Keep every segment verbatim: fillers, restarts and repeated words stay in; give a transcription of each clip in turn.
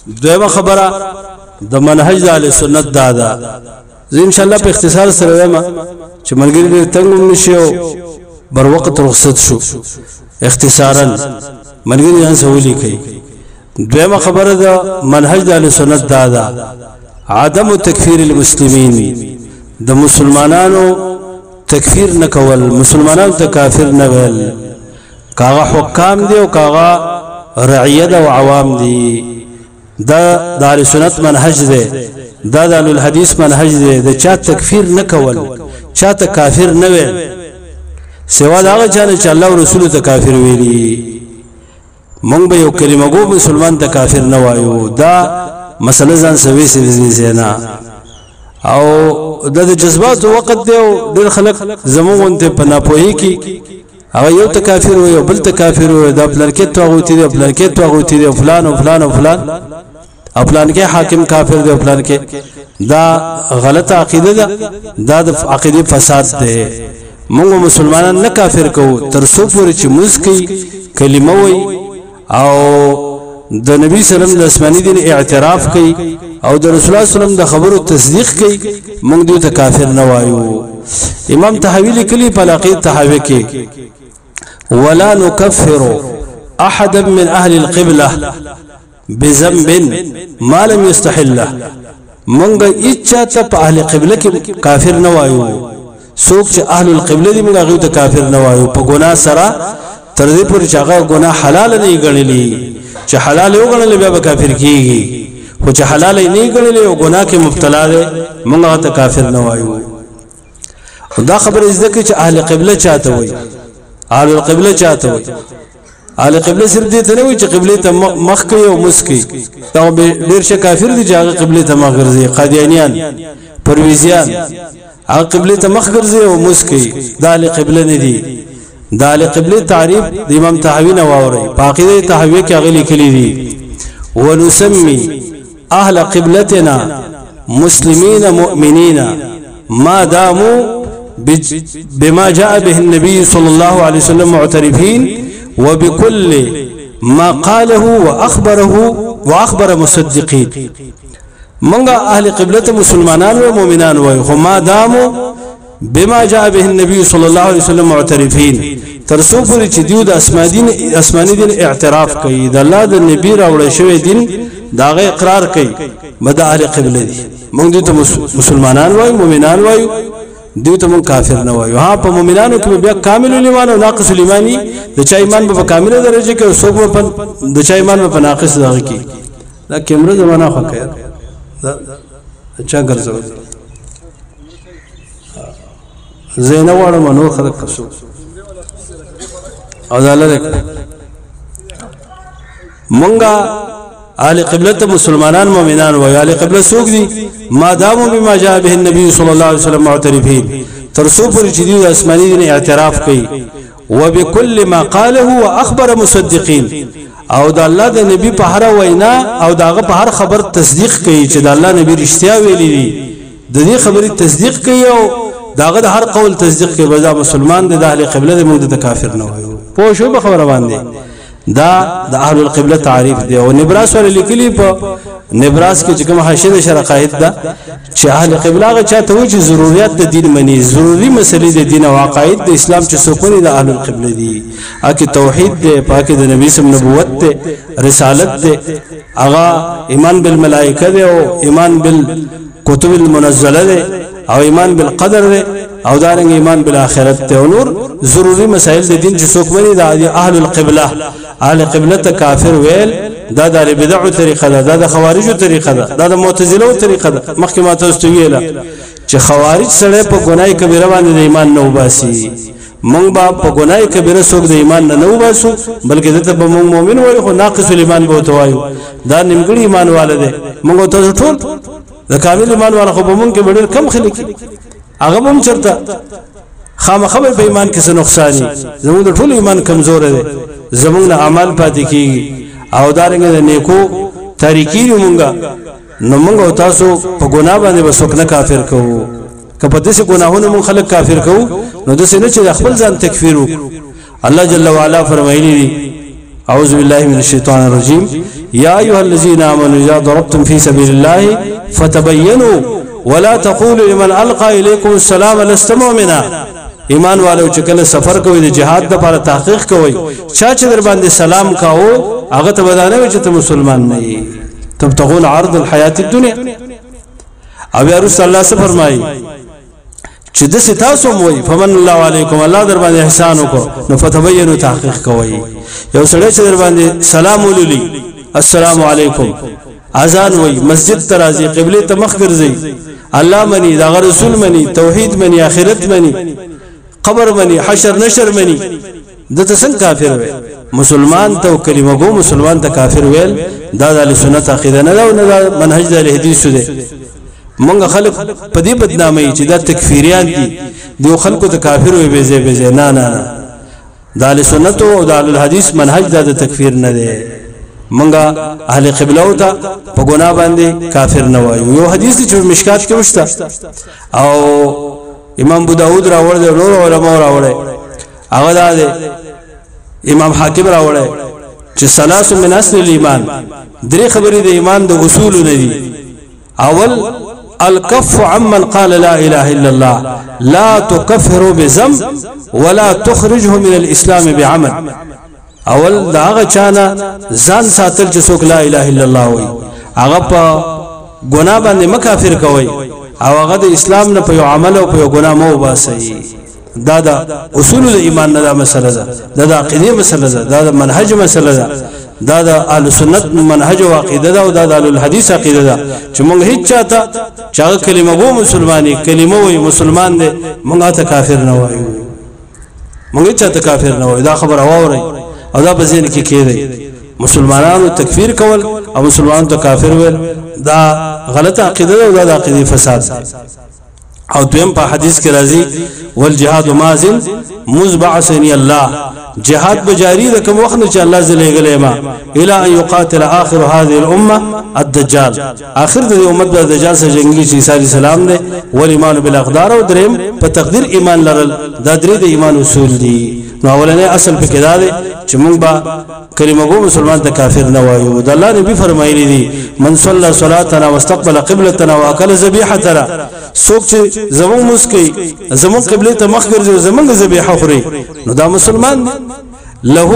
دویمه خبره د منهج د اهل سنت دا ده زه ان شاء الله په اختصار سره وایم چې ملګری دې تنګ نشي او بر وخت رخصت شو اختصارا ملګری ځان سهولي کوي دویمه خبره د منهج د اهل سنت دا ده عدم تکفیر المسلمین د مسلمانانو تکفیر نکول مسلمانانو ته کافر نه ویل کاغه حکام دی او کاغه رعیت او عوام دی دا د اهل سنت منهج دی دا د اهل الحديث منهج دی د چا تکفیر نکول چا ته کافر نه ویل سوا دا هغه چې الله او رسول ته کافر ویلي مونږ به یو کلمه ګو مسلمان ته کافر نه وایو دا مسله ځان سوي سي نه او د جذبات وخت دی او ډېر خلک زموږ ته پناپوهي کی هغه یو ته کافر وي او بل ته کافر وي دا پلانکې توغوتی دی پلانکې توغوتی دی فلان او فلان او فلان خپلان کې حاکم کافر دی خپلان کې دا غلطه عقیده ده دا د عقیده فساد ده موږ مسلمانان نه کافر کوو تر څو پورې چې مسکی کلمه وي او د نبی صلی الله علیه وسلم د اسماني دین اعتراف کوي او د رسول الله صلی الله علیه وسلم د خبرو تصدیق کوي موږ دوی ته کافر نه وایو امام طحاوی لیکلی په عقیده طحاوی کې ولا نكفر احدا من اهل القبلة بذنب ما لم يستحله منګ اچته په اهل قبله کې کافر نه وایو څوک چې اهل القبله دي موږ هغه ته کافر نه وایو په ګناه سره تر دې پورې چې هغه ګناه حلال نه ګڼلې چې حلال یو ګڼلې بیا به کافر کیږي خو چې حلال نه ګڼلې او ګناه کې مبتلا دی موږ هغه ته کافر نه وایو دا خبره ځکه چې اهل قبله چاته وایي اهل القبله چاته وي اهل قبله صرف دې ته نه وي چې قبله ته مخ کوي او مسکی دا ډیر شه کافر دي چې هغه قبله ته مخ ګرځي قادیانیان پرویزیان هغه قبله ته مخ ګرځي او مسکی دا اهل قبله نه دي دا اهل قبله تعریف د امام طحاوی نه واوري باقی طحاوی کې هغه لیکلي دي ونسمي اهل قبلتنا مسلمين مؤمنين ما داموا بما جاء به النبي صلى الله عليه وسلم معترفين وبكل ما قاله وأخبره وأخبر مصدقين منغا أهل قبلة مسلمان ومؤمنان وما داموا بما جاء به النبي صلى الله عليه وسلم معترفين ترسو پوری چې دیو د اسماني دین اعتراف کوي د الله د نبی راوړی شوی دین داغه اقرار کوي مد اهل قبله دي موږ دې ته مسلمانان وایو مؤمنان وایو دیو ته مون کافر نه وایو ها په مؤمنانو کې بیا کامل ایمان او ناقص ایمانی د چا ایمان په کامله درجه کې او څوک په د چا ایمان په ناقص درجه کې دا کیمره زمانہ خو خیر دا چا ګرځول زینه واړه منور خلک کسو او دا لره مونږه اهل قبلة مسلمانان مؤمنان و اهل قبلة سوق دي ما داموا بما جاء به النبي صلى الله عليه وسلم معترفين ترسو پر جديد اسماني دين اعتراف کوي وبكل ما قاله واخبر مصدقين او د الله د نبی په هر وینا او داغه په هر خبر تصدیق کوي چې د الله نبی رښتیا ویلي دي د دې خبرې تصدیق کوي او داغه د هر قول تصدیق کوي بل مسلمان د اهل قبلة د موږ د کافر نه وایو پوه شو به خبره باندې دا د اهل القبلة تعریف دی او نبراس ول لیکلی په نبراس کې چې کوم حاشیه شرقایت ده چې اهل قبلة هغه چاته وي چې ضرورت د دین منی ضروری مسلې د دین او عقاید د اسلام چې سکونی د اهل القبلة دي اکه توحید دی پاکه د نبی سم نبوت دی رسالت دی هغه ایمان بالملائکه دی او ایمان بالکتب المنزله دی او ایمان بالقدر دی او دارنګ ایمان بالآخرت ته او نور ضروری مسائل د دین چې څوک مني د اهل القبلة اهل قبلة کافر ویل دا د بدعو طریقه ده دا د خوارجو طریقه ده دا د معتزله طریقه ده مخکې ما تاسو ویله چې خوارج سره په ګناي کبیره باندې د ایمان نه وباسي مونږ با په ګناي کبیره څوک د ایمان نه نه وباسو بلکې دته به مونږ مؤمن وایو خو ناقص ایمان به وتوایو دا نیمګړی ایمان والده مونږ ته ټول د کامل ایمان والا خو به مونږ کې ډېر کم خلک هغه هم چرته خامخا په ایمان کې څه نقصان زموږ د ټول ایمان کمزور دی زموږ نه عمل پاتې کیږي او دارنګ د نیکو طریقې مونږه نو مونږ تاسو په ګناه باندې وسوک نه کافر کوو کله دې ګناهونه مونږ خلک کافر کوو نو د سینې چې خپل ځان تکفیر وکړو الله جل وعلا فرمایلی دي اعوذ بالله من الشیطان الرجیم یا ایها الذين آمنوا اذا ضربتم في سبيل الله فتبينوا ولا تقولوا لمن القى اليكم السلام لست مؤمنا. ایمان والو چې کله سفر کوي د جهاد لپاره تحقیق کوي چا چې در باندې سلام کاو هغه ته بدانه وي چې ته مسلمان نه یې. تبتغون عرض الحیات الدنیا. او یا رسول الله صلی فرمایي چې د ستاسو موي فمن الله علیکم الله در باندې احسان وکړو نو فتبینوا تحقیق کوي. یو سړی چې در باندې سلام ولولي السلام علیکم اذان وای مسجد ترازی قبله ته مخ ګرځي الله منی دا رسول منی توحید منی اخرت منی قبر منی حشر نشر منی د تسن کافر وي. مسلمان ته کلمه گو مسلمان ته کافر ویل دا د سنت عقیده نه او نه منهج د حدیث ده. مونږ خلک په دې بدنامي چې دا تکفیریان دي دیو خلکو ته کافر وي بيزه بيزه نه نه نه د سنت او د الحدیث منهج د تکفیر نه ده. مونږه اهل قبله او ته په ګناه باندې کافر نه وایو. یو حدیث چې مشکات کې وشته او امام ابو داود راوړل دی نور علماء راوړل هغه دا دی امام حاکم راوړل چې ثلاث من اصل الايمان درې خبرې د ایمان د اصول نه دي. اول الكف عمن قال لا اله الا الله لا تكفروا بذنب ولا تخرجه من الاسلام بعمل. اول دا هغه چانه ځان ساتل چې څوک لا اله الا الله وي هغه په ګناه باندې مکافر کوي او هغه د اسلام نه په یو عمل او په یو ګناه مو باسي. دا دا اصول الایمان نه دا مسله ده دا د عقیده مسله ده دا د منهج مسله ده دا د اهل سنت منهج او عقیده ده او دا د اهل الحديث عقیده ده چې موږ هیڅ چاته چې کلمه وو مسلمانی کلمه وي مسلمان دي موږ ته کافر نه وایو موږ چاته کافر نه وایو. دا خبر اوري او دا بزین کې کېږي مسلمانانو تکفیر کول او مسلمانانو ته کافر ویل دا غلطه عقیده ده او دا د عقیده فساد. او دویم په حدیث کې راځي والجهاد مازن مزبعثني الله جهاد بجاری ده کوم وخت چې الله زله غلې ما الى ان يقاتل اخر هذه الامه الدجال اخر د امت د دجال سره جنگي چې عیسی علی السلام ده والايمان بالاقدار او دریم په تقدیر ایمان لرل دا درې د ایمان اصول دي. نو اولنې اصل په کې دا دی چې موږ با کلمه گو مسلمان ته کافر نه وایو. د الله نبی فرمایلی دي من صلى صلاتنا واستقبل قبلتنا واكل ذبيحتنا څوک چې زمون مسکی زمون قبله ته مخ ګرځي زمونږ ذبیحه خوري نو دا مسلمان له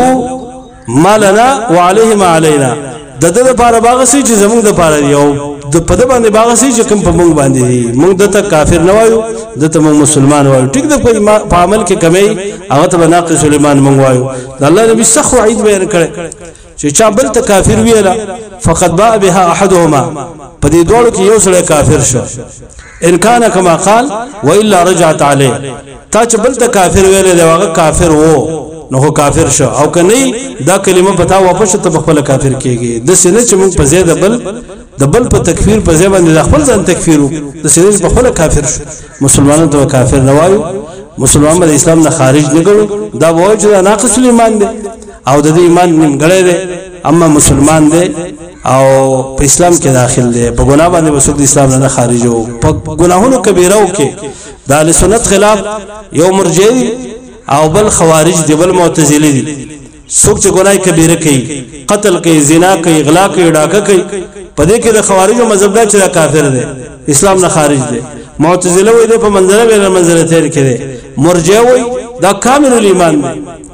ما لنا وعليه ما علينا. د دې لپاره باغ سي چې زمونږ د لپاره یو د پد باندې باغ سي چې کوم په مونږ باندې مونږ دته کافر نه وایو دته مونږ مسلمان وایو. ټیک د په عمل کې کمی هغه ته ناقص سليمان مونږ وایو. د الله نبی سخو عید بیان کړي چې چا بل ته کافر ویلا فقط باء بها احدهما په دې دوړو کې یو سره کافر شو ان کان کما قال والا رجعت عليه. تا چې بل ته کافر ویل دی هغه کافر وو نو کافر شو او کني دا کلمه پتا واپس ته خپل کافر کیږي. د سینې چې موږ په زیاده بل د بل په تکفیر په ځای باندې خپل ځان تکفیر د سینې په خپل کافر شو. مسلمانانو ته کافر نه وایو مسلمان د اسلام نه خارج نه ګړو دا وایي چې ناقص ایمان دی او د ایمان نیمګړی دی اما مسلمان دی او په اسلام کې داخل دی په ګناه باندې وسوک د اسلام نه خارج وو په ګناهونو کبیره کې د اهل سنت خلاف یو مرجئ او بل خوارج دی بل معتزلی دي. څوک چې ګناه کبیره کوي قتل کوي زنا کوي اغلا کوي ډاکه کوي په دې کې د خوارجو مذهب دا چې کافر دی اسلام نه خارج دی. معتزله وي د په منځله بین منزلتین کې دی. مرجئ وي دا کامل الایمان دی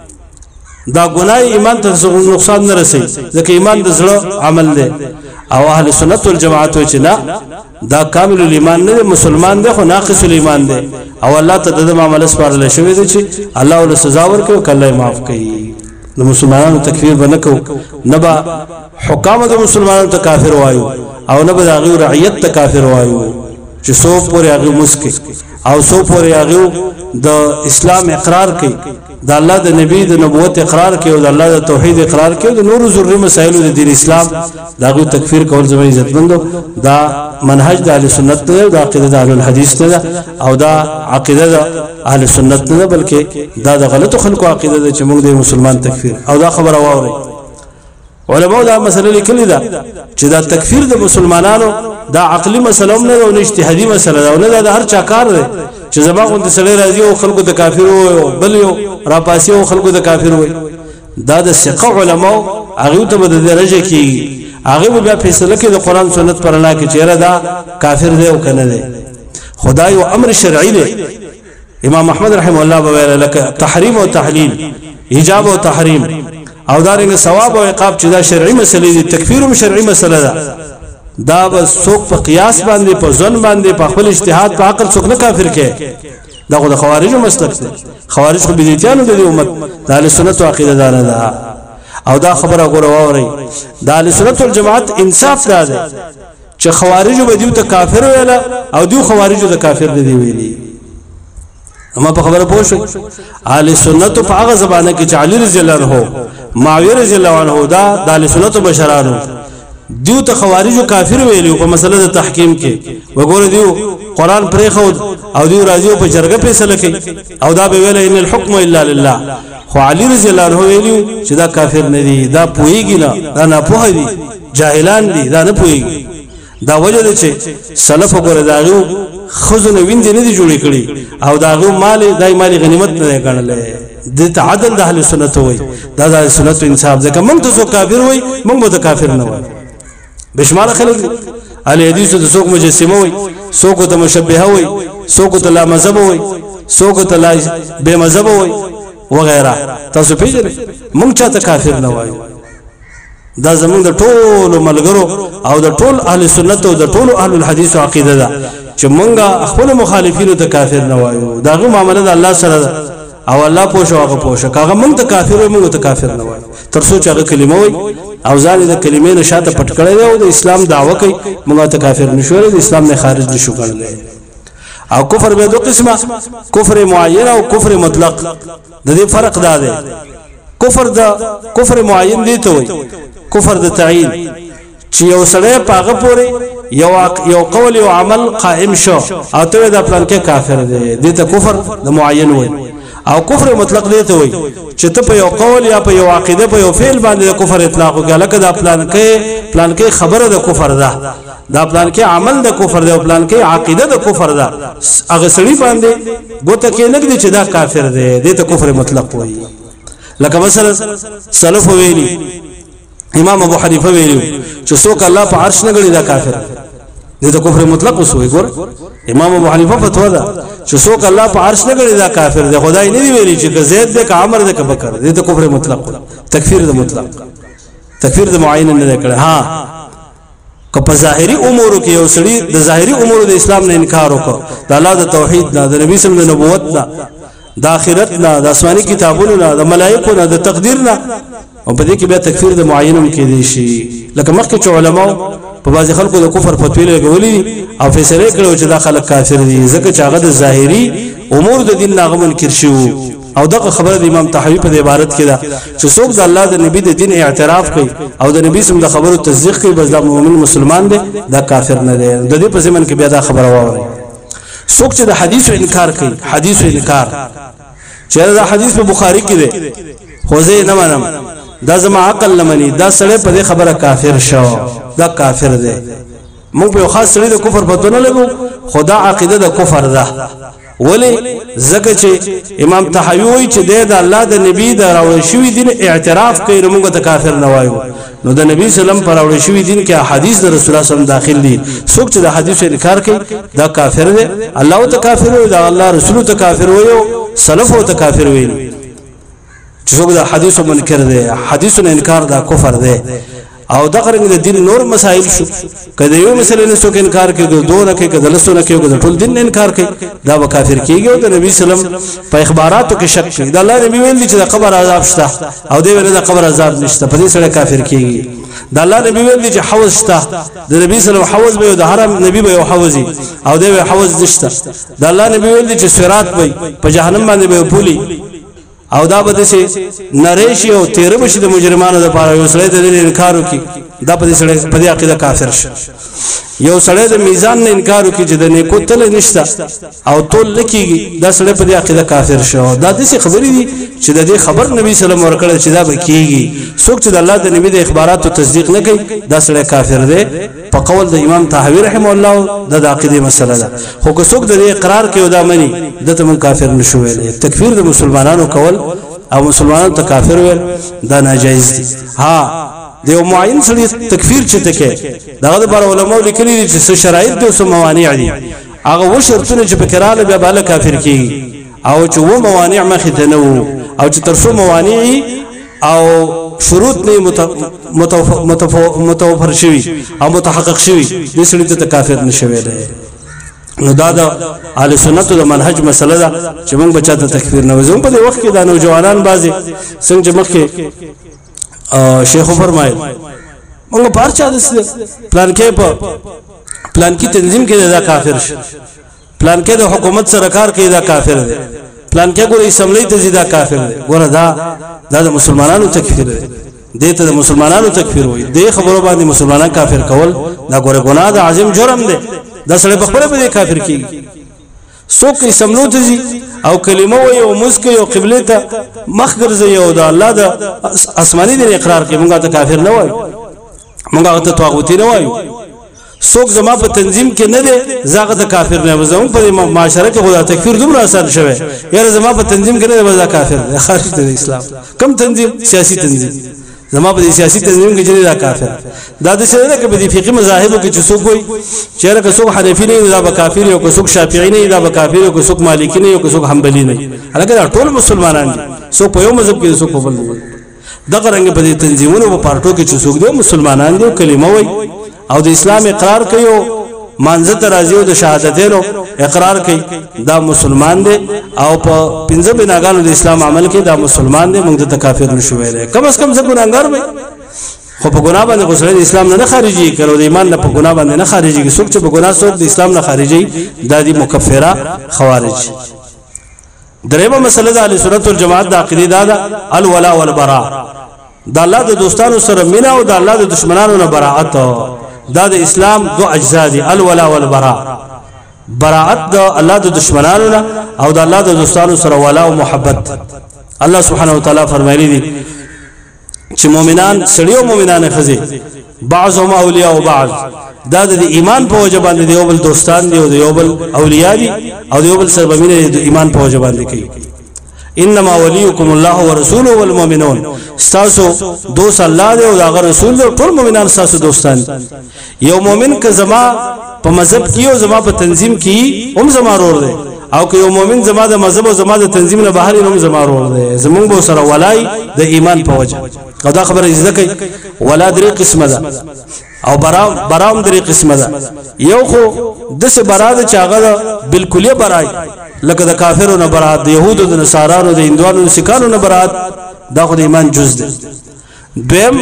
دا ګناه ایمان ته نقصان نه رسي ځکه ایمان د زړه عمل دی. او اهل سنت والجماعت چې نه دا کامل الایمان نه مسلمان دی خو ناقص الایمان دی او الله ته د معاملې سپارل شوی دی چې الله ول سزا ورکړي کله معاف کوي. د مسلمانانو تکفیر بنه کو نه با حکام د مسلمانانو ته کافر وایو او نه به غیر رعیت ته کافر وایو چې سو پورې هغه مسکی او سو پورې هغه د اسلام اقرار کوي د الله د نبی د نبوت اقرار کوي او د الله د توحید اقرار کوي د نور ضروري مسائل د دین اسلام داغه تکفیر کول زموږ عزت مندو دا منهج د اهل سنت نه او د عقیده د اهل الحديث نه او دا عقیده د اهل سنت نه بلکې دا د غلطو خلکو عقیده ده چې موږ د مسلمان تکفیر او دا خبره واوري. علماء دا مسله لیکلي ده چې دا تکفیر د مسلمانانو دا عقلی مسله نه ده او اجتهادي مسله ده او نه د هر چا کار ده چې زما غوند سره راځي او خلکو د کافر او بل یو را پاسي او خلکو د کافر وي دا د ثقه علماء هغه ته د درجه کې هغه بیا فیصله کوي د قران سنت پر نه کې چیرې دا کافر دی او کنه دی خدای او امر شرعي دی امام احمد رحم الله وویل لك تحریم او تحلیل ایجاب او تحریم او دارنګ ثواب او عقاب چې دا شرعي مسلې دي تکفیر هم شرعي مسله ده دا بس څوک په قیاس باندې په ځن باندې په خپل اجتهاد په عقل څوک نه کافر کې دا خو د خوارجو مسلک دی خوارج خو بدعتیانو د امت د اهل سنت او عقیده دار ده او دا خبره غوړه ووري د اهل سنت والجماعت انصاف دا ده چې خوارجو به دیو ته کافر ویلا او دیو خوارجو ته کافر دی ویلي اما په خبره پوه شو اهل سنت په هغه زمانه کې چې علي رضی الله عنه معاویه رضی الله عنه دا د اهل سنت بشرانو دیو ته خوارجو کافر ویلو په مسله د تحکیم کې وګوره دیو قران پرې خو او دیو راځي په جرګه فیصله کوي او دا به ویل ان الحكم الا لله خو علي رضی الله عنه ویلو چې دا کافر نه دي دا پوهیږي نه دا نه پوهه دي جاهلان دي دا نه پوهیږي دا وجه ده چې سلف وګوره داغو خزونه ویند نه دي جوړې کړي او داغو مال دای مال غنیمت نه ګڼل د تعادل د اهل سنت وای دا د اهل سنت انصاف ځکه موږ ته څوک کافر وای موږ به کافر نه وای بشمار خلک اهل حدیث ته څوک مجسمه وای څوک ته مشبهه وای څوک ته لا مذهب وای څوک ته لا بے مذهب وای وغیرہ تاسو پیژنئ موږ چاته کافر نه وای دا زمونږ د ټولو ملګرو او د ټول اهل سنت او د ټول اهل الحديث عقیده ده چې مونږه خپل مخالفینو ته کافر نه وایو داغه معاملې د الله سره او الله پوښو هغه پوښه کاغه مونږ ته کافر وي مونږ ته کافر نه وایو تر څو چې هغه کلمه وای او ځان د کلمې نشاته پټ کړی دی او د اسلام دعوه کوي مونږ ته کافر نشو د اسلام نه خارج نشو کړل او کفر به دوه قسمه کفر معین او کفر مطلق د دې فرق دا دی کفر دا کفر معین دی ته وای کفر د تعین چې یو سړی پاغه پوري یو یو قول او عمل قائم شو او ته د پلان کې کافر دی دته کفر د معین وای او کفر مطلق دی ته وای چې ته په یو قول یا په یو عقیده په یو فعل باندې کفر اطلاق وکړه لکه د پلان کې پلان کې خبره د کفر ده دا پلان کې عمل د کفر ده او پلان کې عقیده د کفر ده هغه سړی باندې ګوته کې نه دی چې دا کافر دی دته کفر مطلق وای لکه مثلا سلف ویلي امام ابو حنیفه ویلو چې څوک الله په عرش نه غړي دا کافر دی دا کفر مطلق وسوي ګور امام ابو حنیفه فتوا ده چې څوک الله په عرش نه غړي دا کافر دی خدای نه دی ویلي چې زید دی که عمر دی که بکر دی دا کفر مطلق تکفیر د مطلق تکفیر د معین نه کړه ها که په ظاهري امور کې یو سړي د ظاهري امور د اسلام نه انکار وکړ د الله د توحید نه د نبی صلی الله علیه وسلم د نبوت نه د آخرت نه د آسماني کتابونو نه د ملائکو نه د تقدیر نه او په دې کې بیا تکفیر د معینم کې دي شي لکه مخکې چې علماء په بعض خلکو د کفر فتوی لګولې او فیصله کړو چې دا خلک کافر دي ځکه چې هغه د ظاهري امور د دین نه منکر شو او دغه خبره د امام طحاوی په عبارت کې ده چې څوک د الله د نبی د دین اعتراف کوي او د نبی سم د خبرو تصدیق کوي بس دا مؤمن مسلمان دی دا کافر نه دی د دې په ځمن کې بیا دا خبره وره څوک چې د حدیث انکار کوي حدیث انکار چې دا حدیث په بخاری کې دی خو زه نه منم دا زما عقل لمني دا سړی په دې خبره کافر شو دا کافر دی موږ په خاص سړی د کفر پته نه لګو خدا عقیده د کفر ده ولی زکه چې امام طحاوی وایي چې د الله د نبی د راوړل شوی دین اعتراف کوي موږ ته کافر نه وایو نو د نبی سلام پر راوړل شوی دین کې حدیث د رسول الله صلی الله علیه وسلم داخل دي څوک چې د حدیث انکار کوي دا کافر دی الله ته کافر وایي دا الله رسول ته کافر وایي سلف ته کافر وایي څوک دا حدیث منکر دی حدیث انکار دا کفر دی او دا قرنګ د دین نور مسائل شو کله یو مسله نه څوک انکار کوي دوه نه کوي کله لسونه کوي د ټول دین نه انکار کوي دا به کافر کیږي او د نبی سلام په اخباراتو کې شک کوي دا الله نبی ویل چې د قبر عذاب شته او دی ویل د قبر عذاب نشته په دې سره کافر کیږي دا الله نبی ویل چې حوض شته د نبی سلام حوض به د حرم نبی به حوضي او دی حوض نشته دا الله نبی ویل چې صراط به په جهنم باندې به پولي او دا بده سي نریشي او تیر بشي د مجرمانو د پاره یو سړی د انکار وکي دا په دې سړی په دې عقیده کافر شي یو سړی د میزان نه انکار وکي چې د نیکو تل نشته او تول لکېږي دا سړی په دې عقیده کافر شو دا د څه خبرې دي چې د دې خبر نبی سلام ورکړل چې دا به کیږي څوک چې د الله د نبی د اخباراتو تصدیق نه کوي دا سړی کافر دی په قول د امام طحاوی رحم الله د عقیده مسله ده خو که څوک د اقرار کوي دا مني دته من کافر نشو ویل تکفیر د مسلمانانو کول او مسلمانانو ته کافر ویل دا ناجایز دي. ها دیو معین سړي تکفیر چته کې دغه بار علماء لیکلي چې شرایط دي او موانع دي هغه و شرطونه چې پکراله بیا بالا کافر کیږي او چې و موانع مخې ته نه وو او چې تر څو موانع او شروط نه متوفر شوي او متحقق شوي دې سړي ته کافر نشوي. نو دا د اهل سنت د منهج مسله ده چې موږ بچا ته تکفیر نه وزم. په دې وخت کې د نوجوانان بازي څنګه مخکې شیخ فرمایي موږ پارچا د پلان کې په پلان کې تنظیم کې دا کافر شي، پلان کې د حکومت سره کار کوي دا کافر دی، پلان کې ګورې اسمبلی ته زیاده کافر دی. ګوره دا دا د مسلمانانو تکفیر دی، دې ته د مسلمانانو تکفیر وایي. دې خبرو باندې مسلمانان کافر کول دا ګوره ګناه د عظیم جرم دی. دا سړی په خپله به کافر کیږي. څوک اسمبلو ته ځي او کلمه وایي او مسکه او قبله ته مخ ګرځي او د الله د آسماني دین اقرار کوي، موږ ته کافر نه وایو، موږ ته طاغوتی نه وایو. څوک زما په تنظیم کې نه دی زاغه ته کافر نه وزم. په معاشره کې خدا تکفیر دومره آسان شوی یاره زما په تنظیم کې نه دی وزا کافر دی، خارج دی اسلام. کم تنظیم؟ سیاسي تنظیم. زما په سیاسي تنظیم کې چې دا کافر دا د څه نه کې په دې فقهي مذاهبو کې چې څوک وایي چې راکه څوک حنفي نه دا به کافر یو، څوک شافعي نه دا به کافر یو، څوک مالکی نه یو، څوک حنبلی نه. هغه ټول مسلمانان دي، څوک په یو مذهب کې څوک په بل. دغه رنګ په دې تنظیمونو په پارټو کې چې څوک دي مسلمانان دي، کلمه وایي او د اسلام اقرار کوي او مانځه ته راځي او د شهادتینو اقرار کوي، دا مسلمان دی. او په پنځه بناګانو د اسلام عمل کې دا مسلمان دی، موږ ته کافر نشو ویلای. کم از کم زه ګناګار وای خو په ګناه باندې غسل د اسلام نه خارجي کړو، د ایمان نه په ګناه باندې نه خارجي. څوک چې په ګناه څوک د اسلام نه خارجي دا دي مکفره خوارج. درېمه مسله د اهل سنت والجماعت د عقیده دا ده الولا والبراء، د الله د دوستانو سره مینا او د الله د دشمنانو نه براءت. دا د اسلام دو اجزا دي، الولا والبراء. براءت د الله د دشمنانو نه او د الله د دوستانو سره ولا او محبت. الله سبحانه وتعالى فرمایلی دي چې مؤمنان سړي او مؤمنان خزي بعضهم اولیاء او بعض، دا د ایمان په وجه باندې دی او بل دوستان دي او د یو بل اولیاء دي او د یو بل سره بمینه د ایمان په وجه باندې کوي. انما وليكم الله ورسوله والمؤمنون، استاسو دوست الله دی او هغه رسول دی، ټول مؤمنان استاسو دوستان. یو مؤمن که زما په مذهب کې او زما په تنظیم کې هم زما رور دی، او که یو مؤمن زما د مذهب او زما د تنظیم نه بهر هم زما رور دی. زمونږ به سره ولای د ایمان په وجه. او دا خبره زده کوي ولا درې قسمه ده او برام برام درې قسمه ده. یو خو د څه براد چې هغه بالکل برای لکه د کافرونو نه برات، د يهودو د نصارانو د هندوانو د سکانو نه برات، دا خو د ایمان جز ده. دویم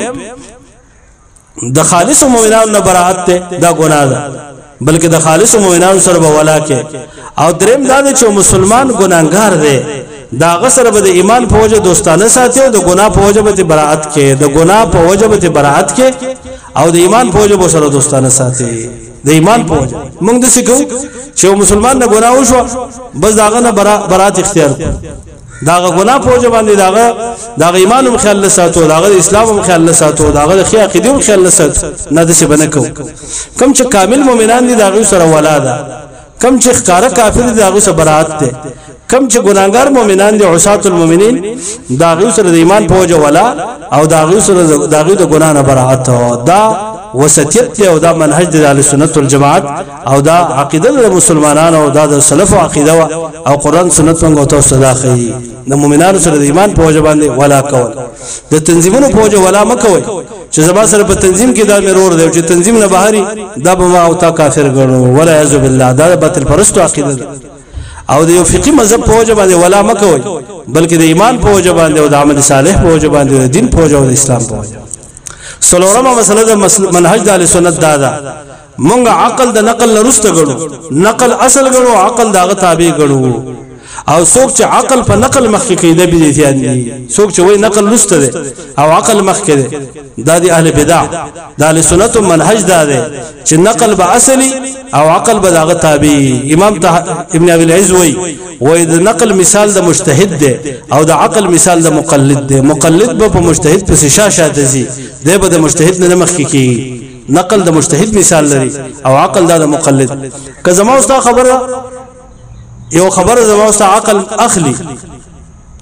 د خالص مؤمنانو نه برات ده، دا ګناه ده، بلکې د خالص مؤمنانو سره به ولا کې. او دریم دا چې مسلمان ګناګار دی، دا غسر به د ایمان په وجه دوستانه ساتي او د ګناه په وجه به برائت کې، د ګناه په وجه به برائت کې او د ایمان په وجه به سره دوستانه ساتي. د ایمان په وجه موږ د سکو چې مسلمان نه ګناه وشو بس داغه نه برائت اختیار کړ، داغه ګناه په وجه باندې داغه داغه ایمان هم خیال ساتو، داغه اسلام هم خیال ساتو، داغه خیا عقیده هم خیال ساتو، نه د څه بنه کو. کم چې کامل مؤمنان دي داغه سره ولا ده، کم چې ښکارا کافر دي داغه سره برائت ده، کم چې ګناګار مؤمنان دي عصات المؤمنین داغه سره د ایمان په وجه ولا او داغه سره داغه د ګنا نه برائت. دا وسطیت دی او دا منهج د اهل سنت والجماعت او دا عقیده د مسلمانانو او دا د سلف عقیده او قران سنت څنګه توسط داخلي د مؤمنانو سره د ایمان په وجه باندې ولا کول، د تنظیمونو په وجه ولا مکوي چې زما سره په تنظیم کې دا مرور دی چې تنظیم نه بهاري دا به ما او تا کافر ګڼو ولا اعوذ بالله، دا باطل پرستو عقیده ده. او د یو فقهي مذهب په وجه باندې ولا مکوي بلکې د ایمان په وجه باندې او د عمل صالح په وجه باندې د دین په وجه او د اسلام په وجه. سلورمه مسله د منهج د اهل سنت دا ده مونږ عقل د نقل لرسته غړو، نقل اصل غړو، عقل داغه تابع غړو. او څوک چې عقل په نقل مخکې کیده بدعتيان دي، څوک چې وای نقل لسته ده او عقل مخکې ده دا دي اهل بدع. د اهل سنت منهج دا ده چې نقل به اصلي او عقل به داغه تابع. امام ابن ابي العز وای وای د نقل مثال د مجتهد ده او د عقل مثال د مقلد ده. مقلد به په مجتهد پس شاشه دزي، ده به د مجتهد نه مخکې کی. نقل د مجتهد مثال لري او عقل دا د مقلد. که زما واست خبره یو خبره زما واست عقل اخلي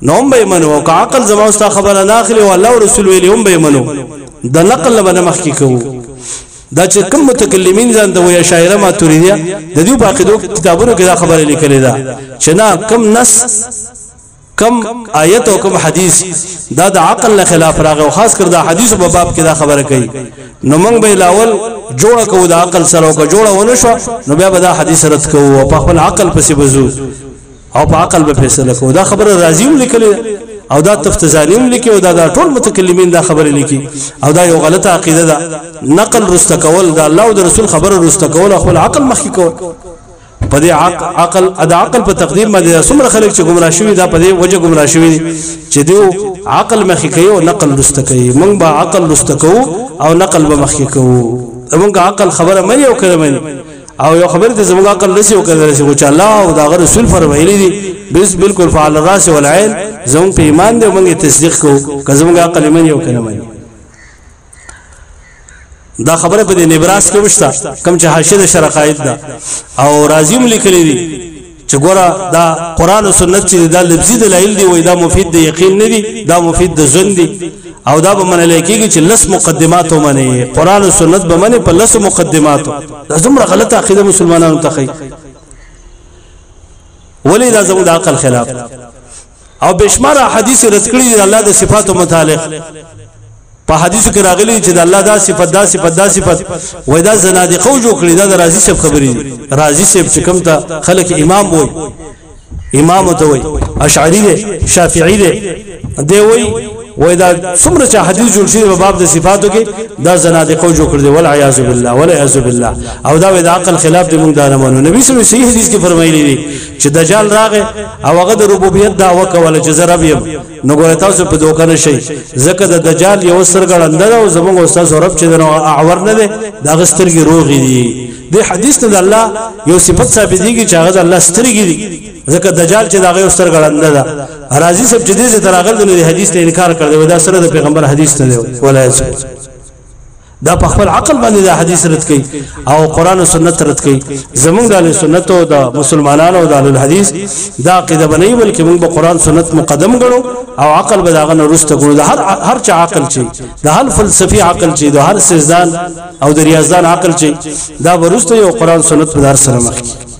نو هم به منو او عقل زما واست خبره نه اخلي او الله او رسول ویلي هم به منو د نقل باندې مخکې کوو دا چې کوم متکلمین ځان د ویا شاعر ماتوریدیا د دې په عقیدو کتابونو کې دا خبره لیکلې ده چې نه کم نص کم آیت او کم حدیث دا د عقل نه خلاف راغی او خاص کر دا حدیث په باب کې دا خبره کوي نو موږ به لاول جوړه کوو د عقل سره او جوړه ونه شو نو بیا به دا حدیث رد کوو او په خپل عقل پسې بزو او په عقل به فیصله کوو دا خبره راضیم لیکلې او دا تفتزانیم لیکي او دا, دا ټول متکلمین دا خبره لیکي او دا یو غلطه عقیده ده نقل رستکول دا الله او د رسول خبره رستکول خپل عقل مخکې کول په دې عقل ادا عقل په تقدیر باندې څومره خلک چې گمراه شوي دا په دې وجه گمراه شوي چې دیو عقل مخکې کوي او نقل رستکوي موږ به عقل رستکو او نقل به مخکې کوو موږ عقل خبره مې یو کړم او یو خبره ته زموږ عقل نشي وکړل چې الله او دا رسول فرمایلی دي بس بالکل فعل الراس والعين زموږ په ایمان دی موږ تصدیق کوو که زموږ عقل مې یو کړم دا خبره په نبراس کې وشته کم چې حاشیه شرقایت ده او رازیم لیکلي دي چې ګوره دا قران او سنت چې دا لفظي دلایل دي وای دا مفید د یقین نه دي دا مفید د ظن دي او دا به منل کېږي چې لس مقدمات ومني قران او سنت به مني په لس مقدمات دا زموږ غلطه عقیده مسلمانانو ته خي ولی دا زموږ د عقل خلاف او بشمار حدیث رد کړي دي الله د صفاتو متعلق په حدیثو کې راغلي چې د الله دا صفات دا صفات دا صفات وای دا زنادقه جوړ کړی دا د رازي صاحب خبرې رازي صاحب چې کوم ته خلک امام وای امام ته وای اشعری دی شافعی دی دی وای وای دا څومره چې حدیث جوړ شوی په باب د صفاتو کې دا زنادقه جوړ کړی ولا عیاذ بالله ولا عیاذ بالله او دا د عقل خلاف دی موږ دا نه مانو نبی صلی الله علیه وسلم صحیح حدیث کې فرمایلی دی چې دجال راغی او هغه د ربوبیت دعوه کوله چې زرب یم نو ګور تاسو په دوکه نشئ ځکه د دجال یو سرګړند او زموږ استاد رب چې نو اعور نه دی دا غسترګي روغی دي د حدیث ته الله یو صفت ثابت دي چې هغه الله سترګي دي ځکه دجال چې دا غو سرګړند ده راضي سب چې دې تراغل د حدیث ته انکار کړی دا سره د پیغمبر حدیث ته دی ولا دا په خپل عقل باندې دا حدیث رد کړي او قران او سنت رد کړي زمونږ د سنت او د مسلمانانو او د الحدیث دا عقیده بنئ بلکې موږ په قران سنت مقدم غړو او عقل به داغه نورسته غړو د هر هر چا عقل چي د هر فلسفي عقل چي د هر سجدان او د ریاضدان عقل چي دا ورسته یو قران سنت په در سره مخکي